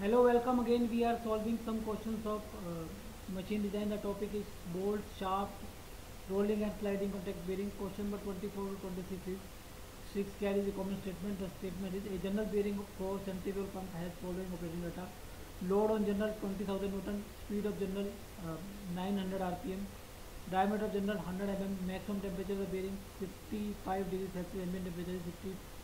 Hello, welcome again. We are solving some questions of machine design. The topic is bolt, shaft, rolling and sliding contact bearing. Question number 24 to 26 is 6 carries a common statement. The statement is a general bearing for centrifugal pump has following operating data. Load on general 20,000 Newton, speed of general 900 RPM, diameter of general 100 mm, maximum temperature of the bearing 55 degrees Celsius, ambient temperature is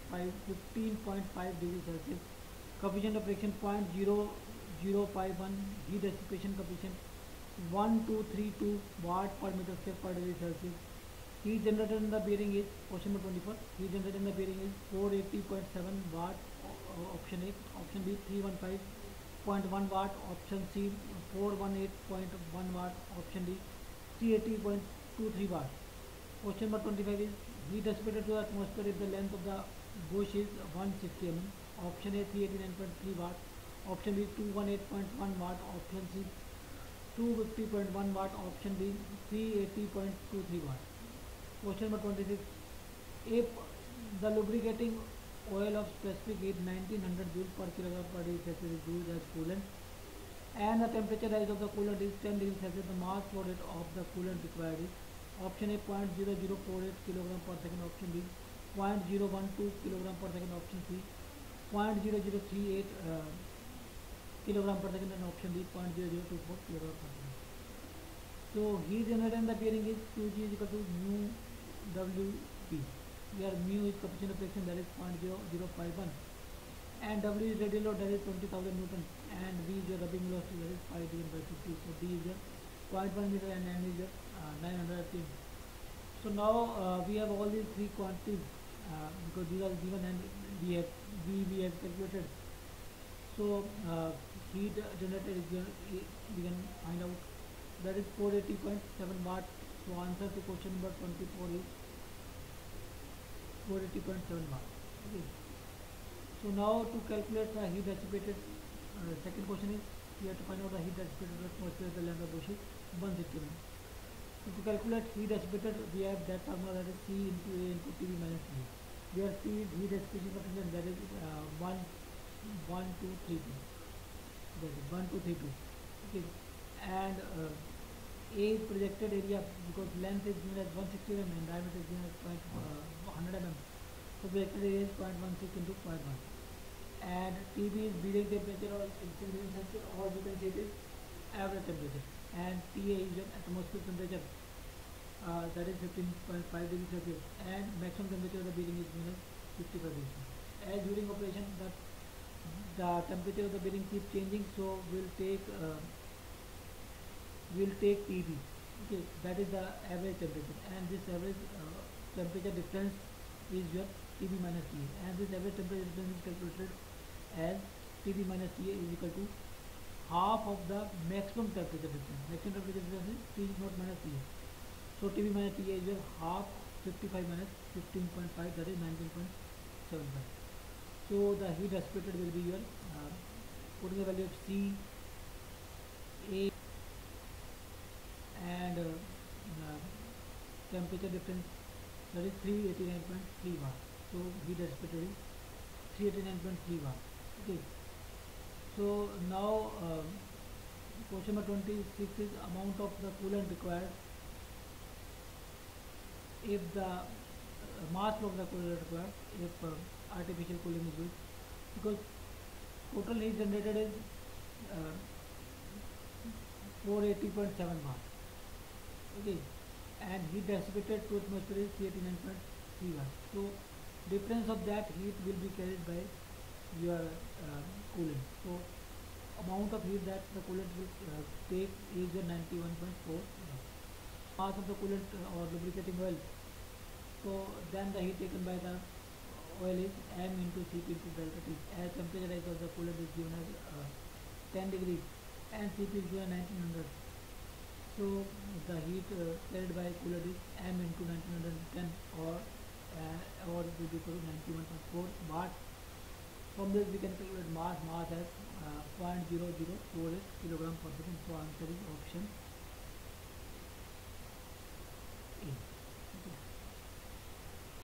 15.5 degrees Celsius. Coefficient of friction 0.0051, heat dissipation coefficient 1232 watt per meter square per degree Celsius. Heat generated in the bearing is question number 24. Heat generated in the bearing is 480.7 watt, option A. Option B 315.1 watt. Option C 418.1 watt. Option D 380.23 watt. Question number 25 is heat dissipated to the atmosphere if the length of the bush is 160 mm. Option A 389.3 watt. Option B 218.1 watt. Option C 250.1 watt. Option D 380.23 watt. Question number 26. If the lubricating oil of specific heat 1900 joule per kilogram per degree Celsius is used as coolant and the temperature rise of the coolant is 10 degrees Celsius, the mass flow rate of the coolant required is option A 0.0048 kilogram per second. Option B 0.012 kilogram per second. Option C 0.0038 kilogram per second, and option D 0.0024 kilogram per second. So heat generated in the bearing is Qg is equal to mu Wp. Here mu is coefficient of friction, that is 0.0051, and W is radial load, that is 20,000 Newton, and V is your rubbing velocity, that is 5 divided by 50. So D is your 0.1 meter and N is your 900 RPM. So now we have all these three quantities because these are given and we have calculated. So heat generated is we can find out, that is 480.7 watt. So answer to question number 24 is 480.7 watt. Okay. So now to calculate the heat dissipated, second question is we have to find out the heat dissipated atmosphere, the length of bush is 160 mm. So to calculate heat dissipated, we have that formula, that is C into A into TV minus V. Where C is heat dissipation coefficient, that is 1232. That is 1232. Okay, and A is projected area because length is given as 160 mm and diameter is given as 100 mm. So projected area is 0.16 into 0.1. And TB is bearing temperature or degrees Celsius, or you can say it is average temperature. And TA is your atmospheric temperature, that is 15.5 degrees Celsius, and maximum temperature of the bearing is given as 55 degrees Celsius. As during operation the temperature of the bearing keeps changing, so we'll take TB. Okay, that is the average temperature, and this average temperature difference is your TB minus TA, and this average temperature difference is calculated as TB minus TA is equal to half of the maximum temperature difference. Maximum temperature difference is T naught minus TA. So TB minus TA is your half 55 minus 15.5, that is 19.75. So the heat dissipated will be your putting the value of C, A, and temperature difference, that is 389.3 watt. So heat dissipated is 389.3 watt. Okay. So now question number 26 is amount of the coolant required if the mass flow of the coolant required if artificial cooling is used, because total heat generated is 480.7 watt. Okay, and heat dissipated to atmosphere is 389.3 watt. So difference of that heat will be carried by your coolant. So amount of heat that the coolant will take is 91.4 mass of the coolant or lubricating oil. So then the heat taken by the oil is M into Cp into delta T, as temperature rise of the coolant is given as 10 degrees and Cp is given 1900. So the heat carried by coolant is M into 1910, or it will be equal to 91.4 watt. From this we can calculate mass as 0.0048 kilogram per second. So answer is option A.